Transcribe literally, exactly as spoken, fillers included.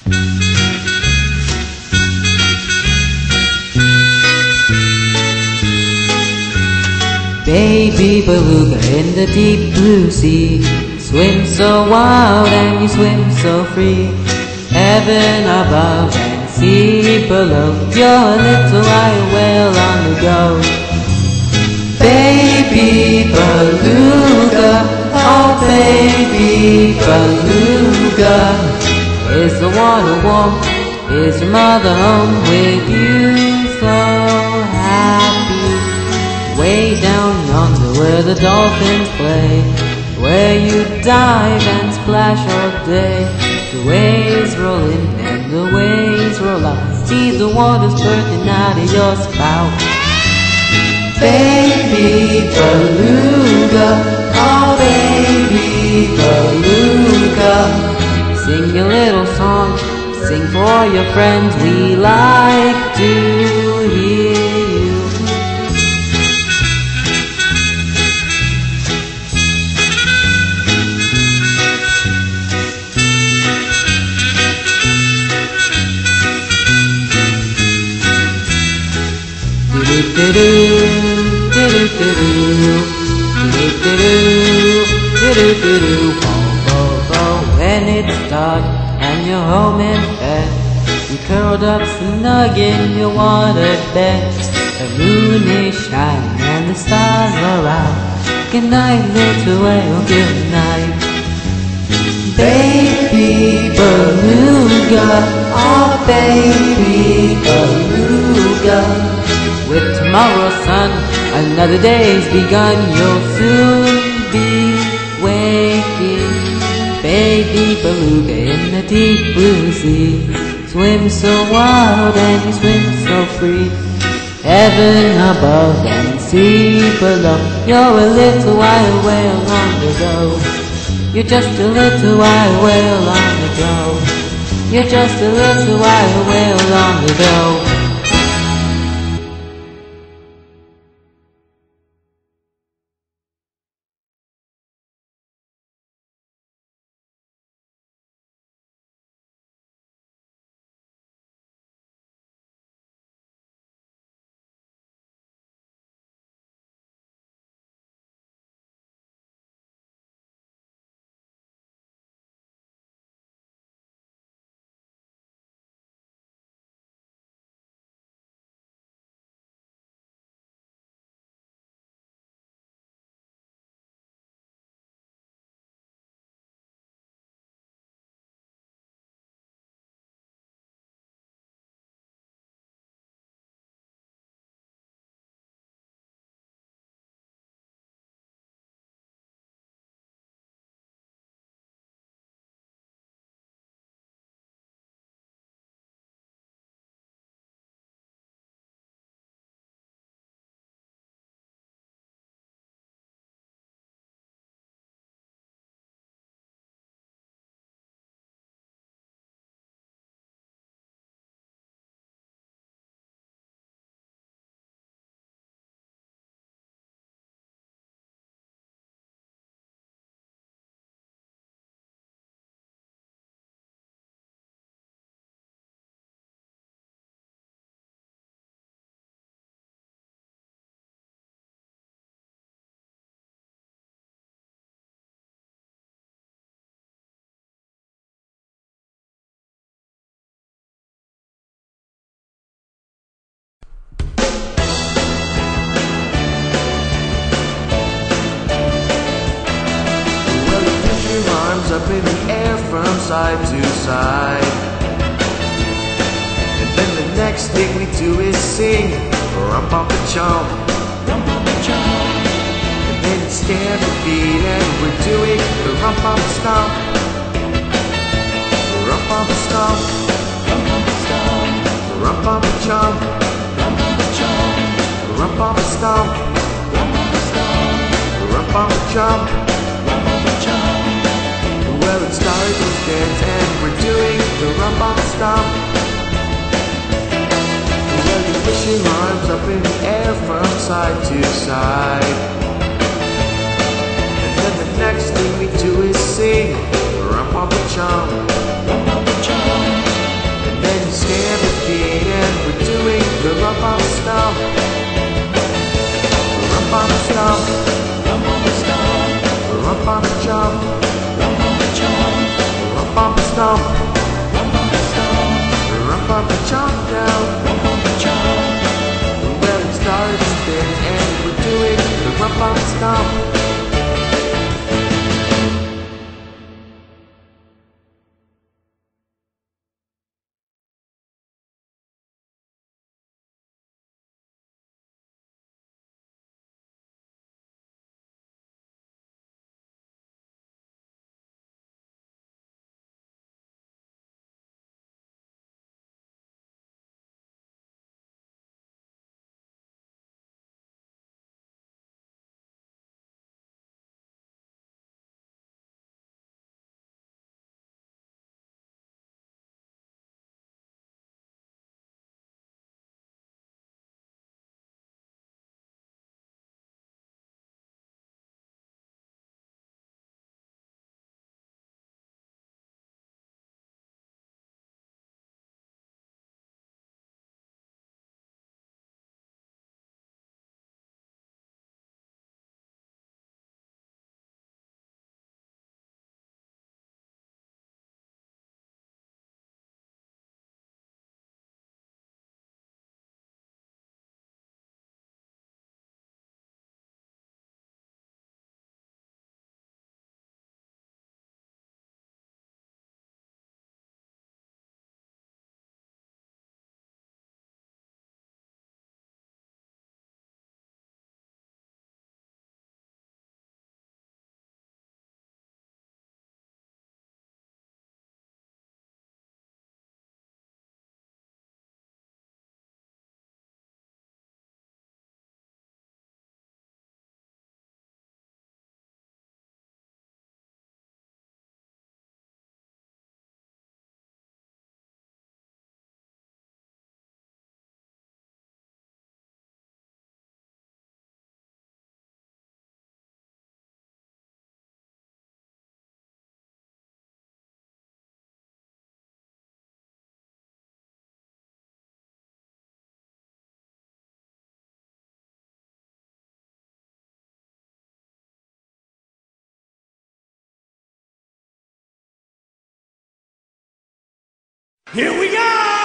Baby beluga in the deep blue sea, swim so wild and you swim so free. Heaven above and sea below, you're a little white whale on the go. Baby beluga, oh baby beluga, is the water warm? Is your mother home with you so happy? Way down yonder where the dolphins play, where you dive and splash all day. The waves roll in and the waves roll out, see the water's bursting out of your spout. Baby beluga, oh baby beluga, sing your little song, sing for your friends, we like to hear you. When it's dark and you're home in bed, you curled up snug in your water bed. The moon is shining and the stars are out. Good night, little whale, good night. Baby beluga, oh baby beluga, with tomorrow's sun, another day's begun. You'll soon be waking. Baby beluga in the deep blue sea, swim so wild and you swim so free. Heaven above and sea below, you're a little white whale on the go. You're just a little white whale on the go. You're just a little white whale on the go. Up in the air from side to side, and then the next thing we do is sing Rump Papa Chomp, Rump Papa Chomp, and then it's stamp the feet and we're doing the Rump Papa Stomp, Rump Papa Stomp, Rump Papa Stomp, Rump Papa Chomp, Rump Papa Chomp, Rump Papa Stomp, Rump Papa Stomp, Rump Papa Chomp, Rump Papa Chomp. Well, it started with dance and we're doing the Rump Papa Stomp. Well, you're pushing arms up in the air from side to side, and then the next thing we do is sing Rump Papa Chomp, Rump Papa Chomp, rump a chump, rump a chump, rump a stump, rump a stump, rump a chump now, rump a chump. Well, it started to spin and we're doing the rump a stump. Here we go!